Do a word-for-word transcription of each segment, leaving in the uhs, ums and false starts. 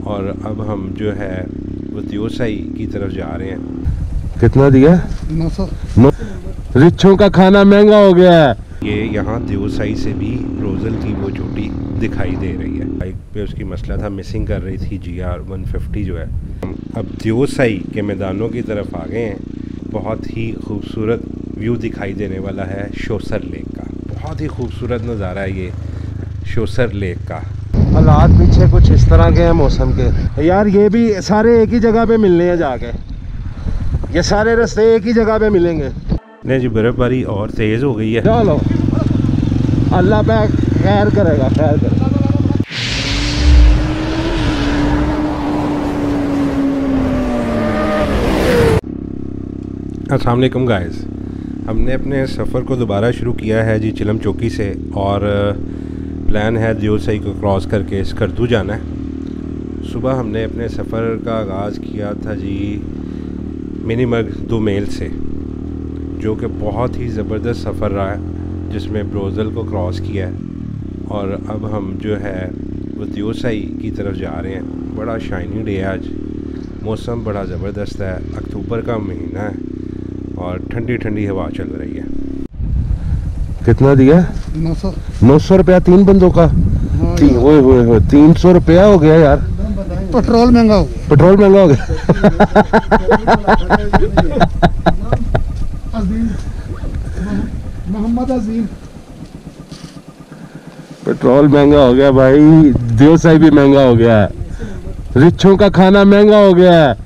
और अब हम जो है वो दियोसाई की तरफ जा रहे हैं। कितना दिया? नौ सौ। रिच्छों का खाना महंगा हो गया है। ये यहाँ दियोसाई से भी ब्रोजल की वो चोटी दिखाई दे रही है। बाइक पे उसकी मसला था, मिसिंग कर रही थी जी आर वन फिफ्टी जो है। हम अब दियोसाई के मैदानों की तरफ आ गए हैं। बहुत ही खूबसूरत व्यू दिखाई देने वाला है शोसर लेक का। बहुत ही खूबसूरत नज़ारा है ये शोसर लेक का। हालात पीछे कुछ इस तरह के हैं मौसम के। यार ये भी सारे एक ही जगह पे मिलने हैं जाके, ये सारे रास्ते एक ही जगह पे मिलेंगे। नहीं जी, बर्फबारी और तेज़ हो गई है। चलो अल्लाह पे खैर करेगा, खैर करेगा। अस्सलाम वालेकुम गाइस, हमने अपने सफ़र को दोबारा शुरू किया है जी चिलम चौकी से, और प्लान है दियोसाई को क्रॉस करके स्कर्दू जाना है। सुबह हमने अपने सफ़र का आगाज़ किया था जी मिनीमग दो मेल से, जो कि बहुत ही ज़बरदस्त सफ़र रहा है, जिसमें ब्रोजल को क्रॉस किया है। और अब हम जो है वो दियोसाई की तरफ जा रहे हैं। बड़ा शाइनी डे है आज, मौसम बड़ा ज़बरदस्त है, अक्टूबर का महीना है और ठंडी ठंडी हवा चल रही है। कितना दिया? नौ सौ। नौ सौ रुपया तीन बंदों का। तीन ओए होए होए तीन सौ रुपया हो गया यार। पेट्रोल महंगा हो गया। पेट्रोल महंगा हो गया। अजीम मोहम्मद अजीम। पेट्रोल महंगा हो गया भाई, दियोसाई भी महंगा हो गया है, रिच्छों का खाना महंगा हो गया है।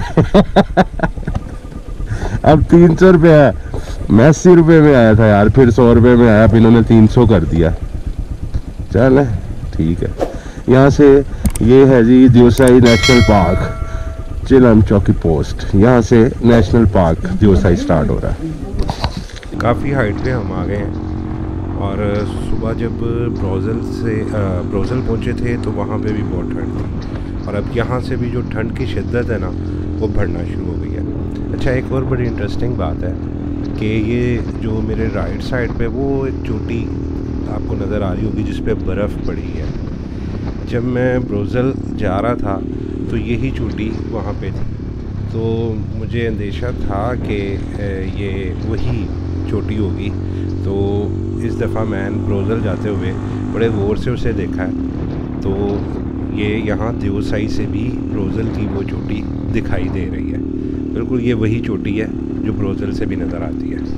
अब तीन सौ रुपया है। मैं अस्सी रुपये में आया था यार, फिर सौ रुपये में आया, फिर इन्होंने तीन सौ कर दिया। चल ठीक है। यहाँ से ये है जी दियोसाई नेशनल पार्क, चिलम चौकी पोस्ट। यहाँ से नेशनल पार्क दियोसाई स्टार्ट हो रहा है। काफ़ी हाइट पे हम आ गए हैं, और सुबह जब ब्रोजल से ब्रोजल पहुँचे थे तो वहाँ पे भी बहुत ठंड थी, और अब यहाँ से भी जो ठंड की शिद्दत है ना वो बढ़ना शुरू हो गई है। अच्छा, एक और बड़ी इंटरेस्टिंग बात है कि ये जो मेरे राइट साइड पे वो एक चोटी आपको नज़र आ रही होगी जिस पे बर्फ़ पड़ी है। जब मैं ब्रोजल जा रहा था तो यही चोटी वहाँ पे थी, तो मुझे अंदेशा था कि ये वही चोटी होगी। तो इस दफ़ा मैंने ब्रोजल जाते हुए बड़े गौर से उसे देखा है, तो ये यहाँ दियोसाई से भी ब्रोजल की वो चोटी दिखाई दे रही है। बिल्कुल ये वही चोटी है जो ब्रोजल से भी नज़र आती है।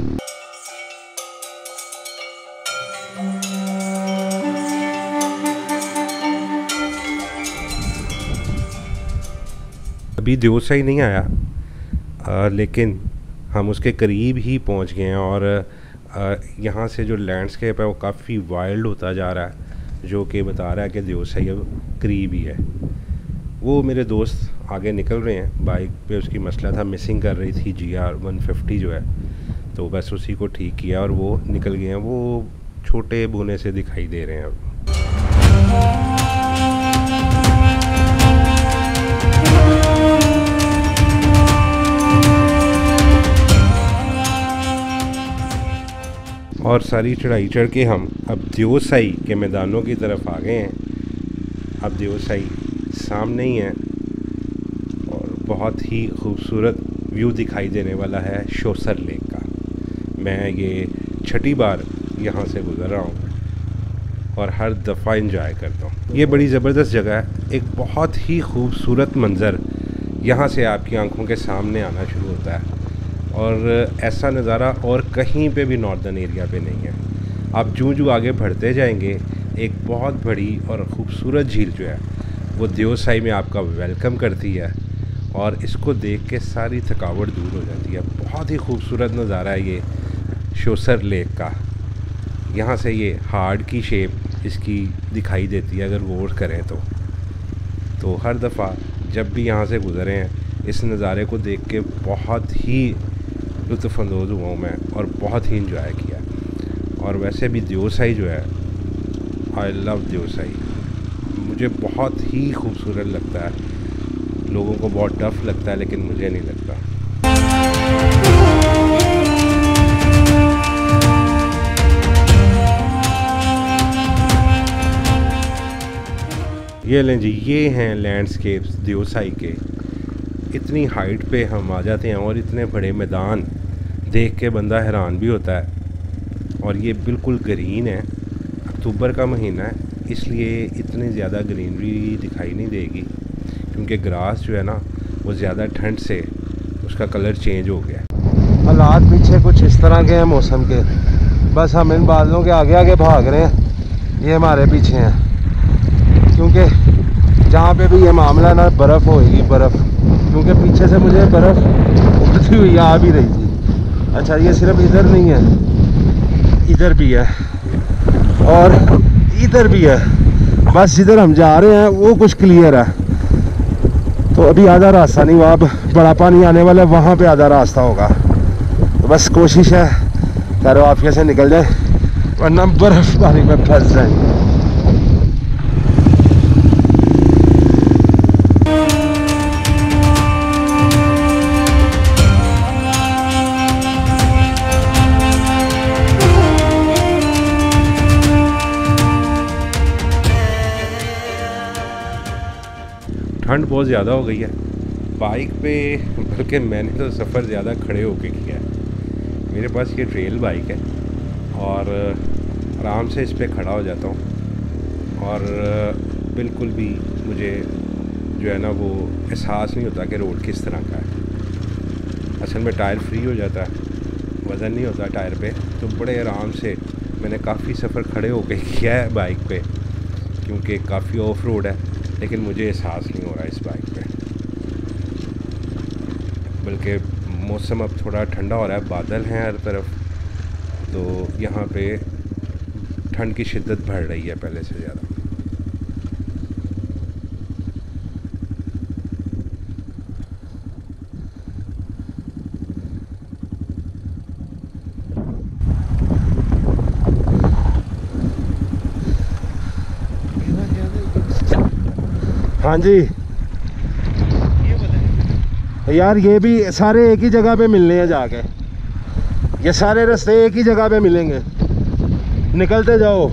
अभी दियोसाई नहीं आया, आ, लेकिन हम उसके करीब ही पहुंच गए हैं, और आ, यहाँ से जो लैंडस्केप है वो काफ़ी वाइल्ड होता जा रहा है, जो कि बता रहा है कि दियोसाई अब करीब ही है। वो मेरे दोस्त आगे निकल रहे हैं, बाइक पे उसकी मसला था, मिसिंग कर रही थी जी आर वन फिफ्टी जो है, तो बस उसी को ठीक किया और वो निकल गए हैं। वो छोटे बोने से दिखाई दे रहे हैं अब। और सारी चढ़ाई चढ़ के हम अब दियोसाई के मैदानों की तरफ आ गए हैं। अब दियोसाई सामने ही है, और बहुत ही खूबसूरत व्यू दिखाई देने वाला है शोसर लेक का। मैं ये छठी बार यहाँ से गुज़र रहा हूँ और हर दफ़ा एंजॉय करता हूँ। ये बड़ी ज़बरदस्त जगह है, एक बहुत ही खूबसूरत मंज़र यहाँ से आपकी आंखों के सामने आना शुरू होता है, और ऐसा नज़ारा और कहीं पे भी नॉर्दर्न एरिया पे नहीं है। आप जूँ जूँ आगे बढ़ते जाएंगे, एक बहुत बड़ी और ख़ूबसूरत झील जो है वो दियोसाई में आपका वेलकम करती है, और इसको देख के सारी थकावट दूर हो जाती है। बहुत ही खूबसूरत नज़ारा है ये शोसर लेक का। यहाँ से ये हार्ड की शेप इसकी दिखाई देती है अगर गौर करें तो। तो हर दफ़ा जब भी यहाँ से गुज़रे हैं, इस नज़ारे को देख के बहुत ही लुत्फ़अंदोज़ हुआ हूँ मैं, और बहुत ही इंजॉय किया। और वैसे भी दियोसाई जो है, आई लव दियोसाई, मुझे बहुत ही खूबसूरत लगता है। लोगों को बहुत टफ लगता है, लेकिन मुझे नहीं लगता। ये लें जी, ये हैं लैंडस्केप्स दियोसाई के। इतनी हाइट पे हम आ जाते हैं और इतने बड़े मैदान देख के बंदा हैरान भी होता है। और ये बिल्कुल ग्रीन है, अक्टूबर का महीना है इसलिए इतनी ज़्यादा ग्रीनरी दिखाई नहीं देगी, क्योंकि ग्रास जो है ना वो ज़्यादा ठंड से उसका कलर चेंज हो गया। हालात पीछे कुछ इस तरह के हैं मौसम के, बस हम इन बादलों के आगे आगे भाग रहे हैं, ये हमारे पीछे हैं। क्योंकि जहाँ पे भी ये मामला ना बर्फ़ होएगी, बर्फ़, क्योंकि पीछे से मुझे बर्फ़ उड़ती हुई आ भी रही थी। अच्छा, ये सिर्फ इधर नहीं है, इधर भी है और इधर भी है। बस जिधर हम जा रहे हैं वो कुछ क्लियर है, तो अभी आधा रास्ता नहीं, वहाँ बड़ा पानी आने वाला है, वहाँ पे आधा रास्ता होगा। तो बस कोशिश है खैर आफियत से निकल जाए, वरना बर्फबारी में फंस जाएंगे। ठंड बहुत ज़्यादा हो गई है बाइक पे, बल्कि मैंने तो सफ़र ज़्यादा खड़े होके किया है। मेरे पास ये ट्रेल बाइक है और आराम से इस पर खड़ा हो जाता हूँ और बिल्कुल भी मुझे जो है ना वो एहसास नहीं होता कि रोड किस तरह का है। असल में टायर फ्री हो जाता है, वज़न नहीं होता टायर पे, तो बड़े आराम से मैंने काफ़ी सफ़र खड़े होके किया है बाइक पे, क्योंकि काफ़ी ऑफ रोड है, लेकिन मुझे एहसास नहीं हो रहा इस बाइक पे। बल्कि मौसम अब थोड़ा ठंडा हो रहा है, बादल हैं हर तरफ, तो यहाँ पे ठंड की शिद्दत बढ़ रही है पहले से ज़्यादा। हाँ जी यार, ये भी सारे एक ही जगह पे मिलने हैं जाके, ये सारे रास्ते एक ही जगह पे मिलेंगे, निकलते जाओ।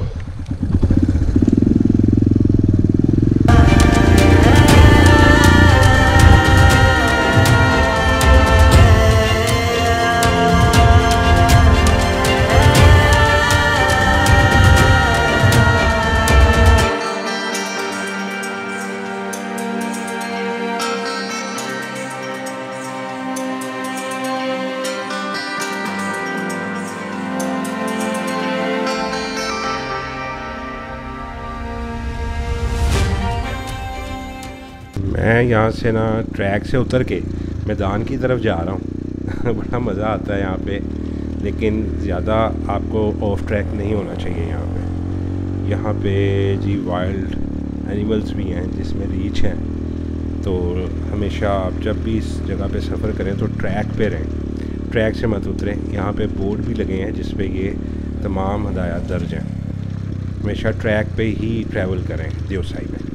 मैं यहाँ से ना ट्रैक से उतर के मैदान की तरफ जा रहा हूँ बड़ा मज़ा आता है यहाँ पे, लेकिन ज़्यादा आपको ऑफ ट्रैक नहीं होना चाहिए यहाँ पे। यहाँ पे जी वाइल्ड एनिमल्स भी हैं जिसमें रीच हैं, तो हमेशा आप जब भी इस जगह पे सफ़र करें तो ट्रैक पे रहें, ट्रैक से मत उतरें। यहाँ पे बोर्ड भी लगे हैं जिस पे ये तमाम हदायत दर्ज हैं। हमेशा ट्रैक पे ही ट्रैवल करें दियोसाई में।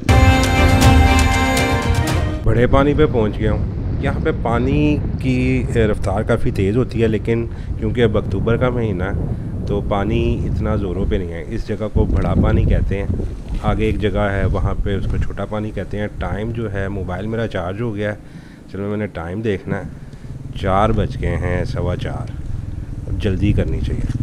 बड़े पानी पे पहुंच गया हूँ। यहाँ पे पानी की रफ़्तार काफ़ी तेज़ होती है, लेकिन क्योंकि अब अक्टूबर का महीना है तो पानी इतना ज़ोरों पे नहीं है। इस जगह को बड़ा पानी कहते हैं, आगे एक जगह है वहाँ पे उसको छोटा पानी कहते हैं। टाइम जो है, मोबाइल मेरा चार्ज हो गया है, चलो मैंने टाइम देखना है, चार बज गए हैं, सवा चार, अब जल्दी करनी चाहिए।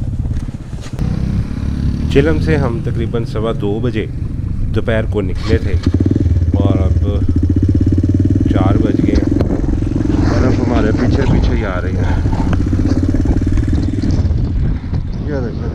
चिलम से हम तकरीबन सवा दो बजे दोपहर को निकले थे और अब चार बज गए हैं, बर्फ़ हमारे पीछे पीछे ही आ रही है। ये देखो,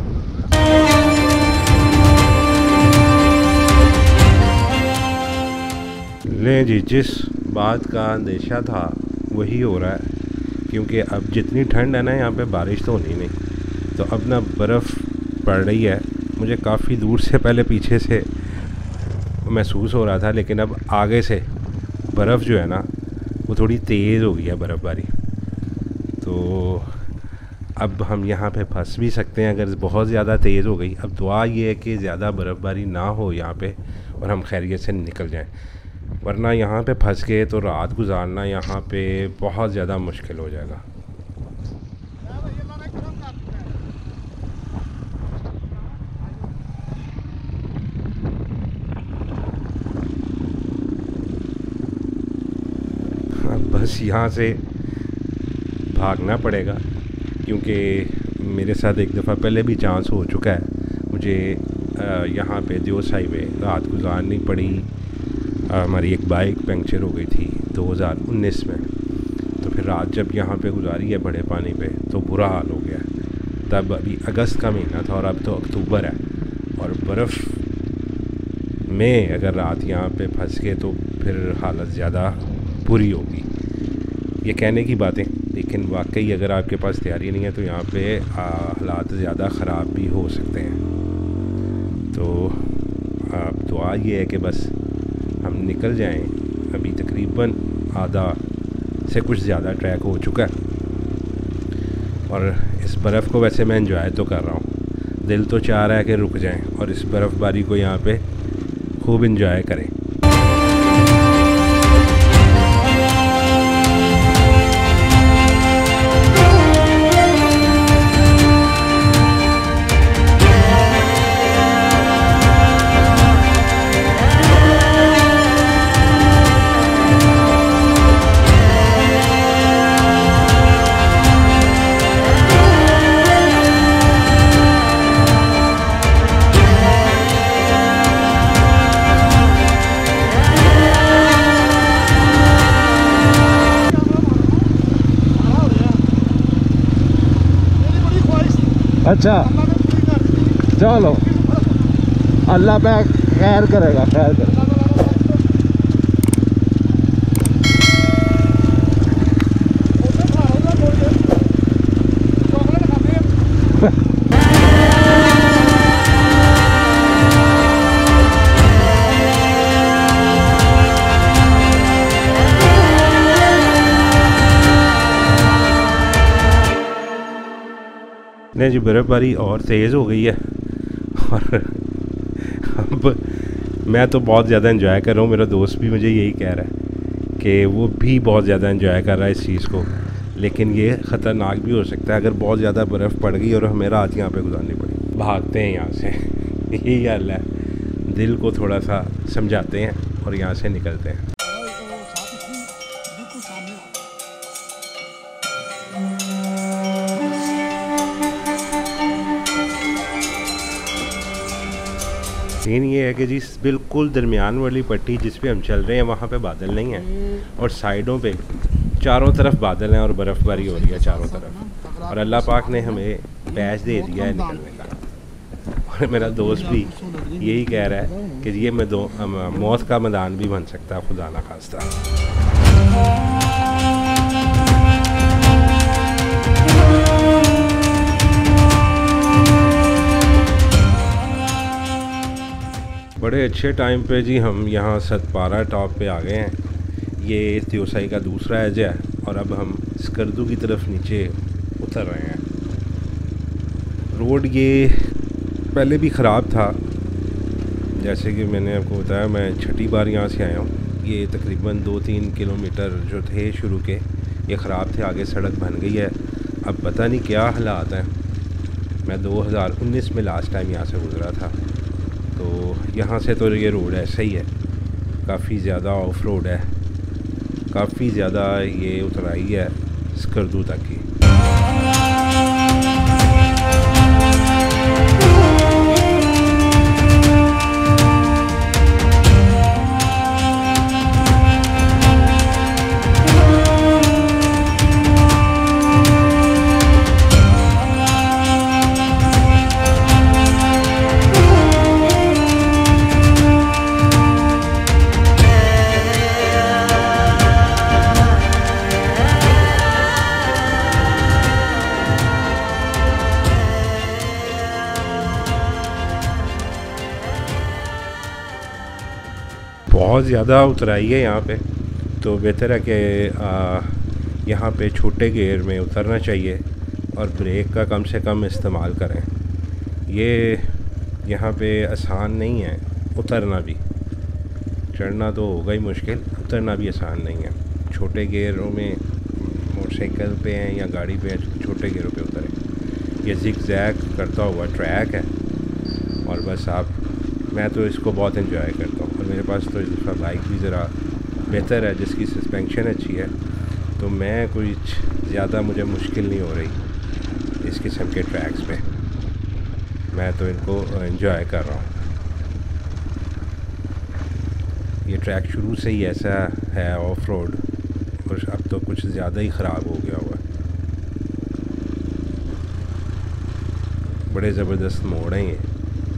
ले जी, जिस बात का अंदेशा था वही हो रहा है, क्योंकि अब जितनी ठंड है ना यहाँ पे बारिश तो होनी नहीं, तो अब ना बर्फ़ पड़ रही है। मुझे काफ़ी दूर से पहले पीछे से महसूस हो रहा था, लेकिन अब आगे से बर्फ़ जो है ना वो थोड़ी तेज़ हो गई है बर्फ़बारी, तो अब हम यहाँ पे फंस भी सकते हैं अगर बहुत ज़्यादा तेज़ हो गई। अब दुआ ये है कि ज़्यादा बर्फ़बारी ना हो यहाँ पे और हम खैरियत से निकल जाएं, वरना यहाँ पे फंस गए तो रात गुजारना यहाँ पे बहुत ज़्यादा मुश्किल हो जाएगा। अब बस यहाँ से भागना पड़ेगा, क्योंकि मेरे साथ एक दफ़ा पहले भी चांस हो चुका है। मुझे यहाँ पे दियोसाई में रात गुजारनी पड़ी। हमारी एक बाइक पंक्चर हो गई थी दो हज़ार उन्नीस में, तो फिर रात जब यहाँ पे गुजारी है बड़े पानी पे तो बुरा हाल हो गया। तब अभी अगस्त का महीना था और अब तो अक्टूबर है, और बर्फ़ में अगर रात यहाँ पे फंस गए तो फिर हालत ज़्यादा बुरी होगी। ये कहने की बातें, लेकिन वाकई अगर आपके पास तैयारी नहीं है तो यहाँ पे हालात ज़्यादा ख़राब भी हो सकते हैं। तो अब दुआ ये है कि बस हम निकल जाएं। अभी तकरीबन आधा से कुछ ज़्यादा ट्रैक हो चुका है, और इस बर्फ़ को वैसे मैं एंजॉय तो कर रहा हूँ। दिल तो चाह रहा है कि रुक जाएं और इस बर्फ़बारी को यहाँ पे खूब एंजॉय करें। अच्छा चलो, अल्लाह पे खैर करेगा, खैर करेगा। नहीं जी, बर्फ़बारी और तेज़ हो गई है, और अब मैं तो बहुत ज़्यादा एंजॉय कर रहा हूँ। मेरा दोस्त भी मुझे यही कह रहा है कि वो भी बहुत ज़्यादा एंजॉय कर रहा है इस चीज़ को, लेकिन ये ख़तरनाक भी हो सकता है अगर बहुत ज़्यादा बर्फ़ पड़ गई और हमें रात यहाँ पे गुजारनी पड़ी। भागते हैं यहाँ से, यही हाल है। दिल को थोड़ा सा समझाते हैं और यहाँ से निकलते हैं। सीन ये है कि जी बिल्कुल दरमियान वाली पट्टी जिस पे हम चल रहे हैं वहाँ पे बादल नहीं है, और साइडों पे चारों तरफ बादल हैं और बर्फ़बारी हो रही है चारों तरफ, और अल्लाह पाक ने हमें पैच दे दिया है निकलने का। और मेरा दोस्त भी यही कह रहा है कि ये मैं दो मौत का मैदान भी बन सकता है, खुदा ना खास्ता। बड़े अच्छे टाइम पे जी हम यहाँ सतपारा टॉप पे आ गए हैं। ये दियोसाई का दूसरा एज है, और अब हम स्कर्दू की तरफ नीचे उतर रहे हैं। रोड ये पहले भी ख़राब था, जैसे कि मैंने आपको बताया मैं छठी बार यहाँ से आया हूँ। ये तकरीबन दो तीन किलोमीटर जो थे शुरू के ये ख़राब थे, आगे सड़क बन गई है। अब पता नहीं क्या हालात हैं। मैं दो हज़ार उन्नीस में लास्ट टाइम यहाँ से गुज़रा था, तो यहाँ से तो ये रोड ऐसा ही है, काफ़ी ज़्यादा ऑफ रोड है, काफ़ी ज़्यादा ये उतराई है स्कर्दू तक की। बहुत ज़्यादा उतराई है यहाँ पे, तो बेहतर है कि यहाँ पे छोटे गियर में उतरना चाहिए और ब्रेक का कम से कम इस्तेमाल करें। ये यहाँ पे आसान नहीं है उतरना भी, चढ़ना तो होगा ही मुश्किल, उतरना भी आसान नहीं है। छोटे गियरों में मोटरसाइकिल पे हैं या गाड़ी पे हैं, छोटे गियरों पे उतरें। ये जिग जैग करता हुआ ट्रैक है, और बस आप मैं तो इसको बहुत एंजॉय करता हूँ। और मेरे पास तो इस दफ़ा बाइक भी ज़रा बेहतर है, जिसकी सस्पेंशन अच्छी है, तो मैं कुछ ज़्यादा मुझे मुश्किल नहीं हो रही इस किस्म के ट्रैक्स पे। मैं तो इनको एंजॉय कर रहा हूँ। ये ट्रैक शुरू से ही ऐसा है ऑफ रोड, और अब तो कुछ ज़्यादा ही ख़राब हो गया हुआ है। बड़े ज़बरदस्त मोड़ हैं ये।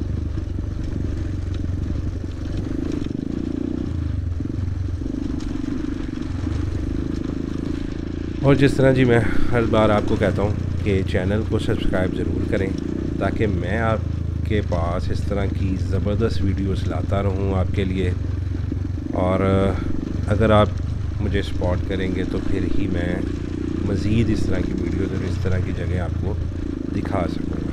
और जिस तरह जी मैं हर बार आपको कहता हूँ कि चैनल को सब्सक्राइब ज़रूर करें, ताकि मैं आपके पास इस तरह की ज़बरदस्त वीडियोस लाता रहूँ आपके लिए। और अगर आप मुझे सपोर्ट करेंगे तो फिर ही मैं मज़ीद इस तरह की वीडियोस और इस तरह की जगह आपको दिखा सकूँगा।